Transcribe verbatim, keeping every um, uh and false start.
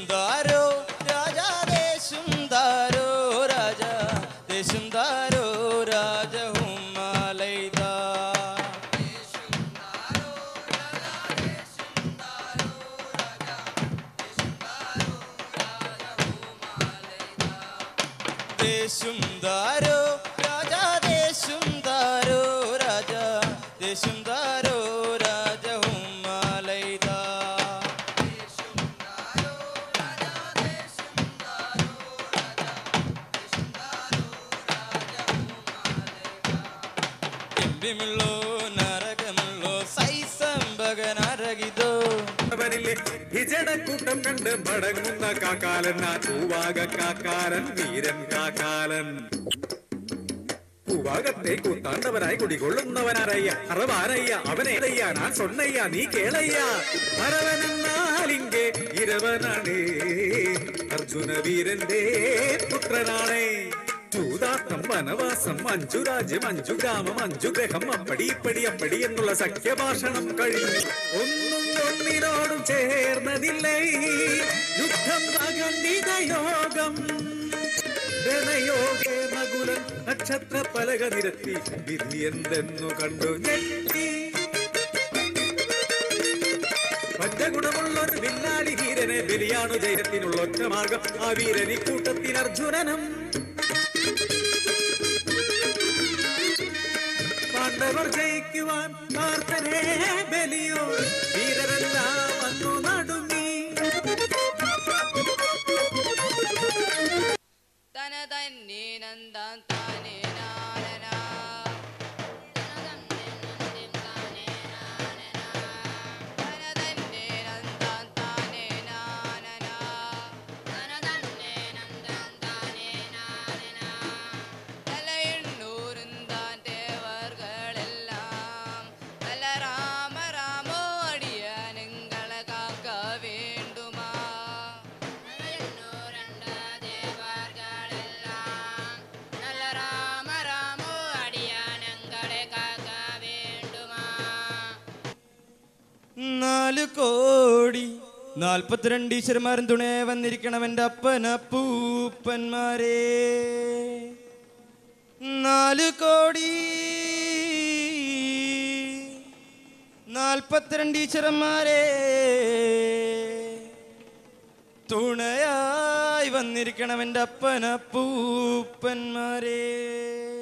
ദേശുന്താരോ രാജാ ദേശുന്താരോ രാജാ ദേശുന്താരോ രാജഹുമാലൈദാ ദേശുന്താരോ രാജാ ദേശുന്താരോ രാജാ ദേശുന്താരോ രാജഹുമാലൈദാ എംബിമുള്ളോ നരകമുള്ളോ സൈസംബകനരകിതോ ഹിജടക്കൂട്ടം കണ്ട് മടങ്ങുന്ന കാക്കാലൻ ആ പൂവാക കാക്കാലൻ വീരൻ കാക്കാലൻ പൂവാകത്തെ കൂത്താണ്ടവനായി കുടികൊള്ളുന്നവനാരയ്യ അറവാനയ്യ അവനേതയ്യ ഞാൻ സൊന്നയ്യ നീ കേളയ്യ അറവനെന്നാലിങ്കെ ഇരവനാണേ അർജുന വീരന്റെ പുത്രനാണേ ചൂതാട്ടം വനവാസം അഞ്ചു രാജ്യം അഞ്ചു ഗ്രാമം അഞ്ചു ഗ്രഹം അപ്പടി ഇപ്പടി അപ്പടി എന്നുള്ള സഖ്യഭാഷണം കഴിഞ്ഞു ഒന്നും ഒന്നിനോടും ചേർന്നതില്ലേ യുദ്ധം അഖണ്ഡിത യോഗം രണയോഗേ നകുലൻ നക്ഷത്ര പലക നിരത്തി വിധി എന്തെന്നു കണ്ടു ഞെട്ടി പഞ്ചഗുണമുള്ളൊരു വില്ലാളി വീരനെ ബലിയാണു ജയത്തിനുള്ള ഒറ്റ മാർഗം ആ വീരനി കൂട്ടത്തിൽ അർജുനനും പാണ്ഡവർ ജയിക്കുവാൻ പാർത്ഥനെ ബലിയോ വീരരെല്ലാം വന്നു നടുങ്ങി തന തന്നെ നന്ദാൻ താനേ നാനനാ നാലു കോടി നാൽപ്പത്തിരണ്ട് ഈശ്വരന്മാരും തുണേ വന്നിരിക്കണം എൻ്റെ അപ്പനപ്പൂപ്പന്മാരെ നാലു കോടി നാൽപ്പത്തിരണ്ട് ഈശ്വരന്മാരെ തുണയായി വന്നിരിക്കണം എൻ്റെ അപ്പനപ്പൂപ്പന്മാരെ